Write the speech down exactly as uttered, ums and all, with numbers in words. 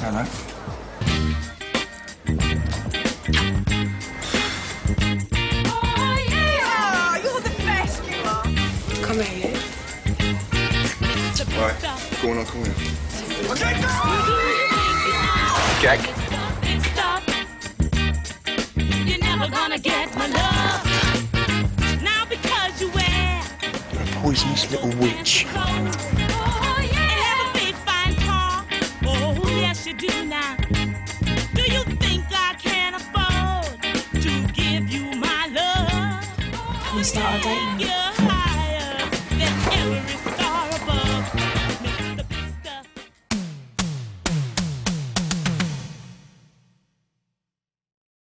Hello. Oh, yeah! You're the best, you are. Come here, you. Right, go on, I'll call you. Okay, go! Jack. You're never gonna get my love. Now because you wear You're a poisonous little witch. oh, yeah. And have a big fine car. Oh, yes, you do now. Do you think I can afford to give you my love? Can we start our date now? You're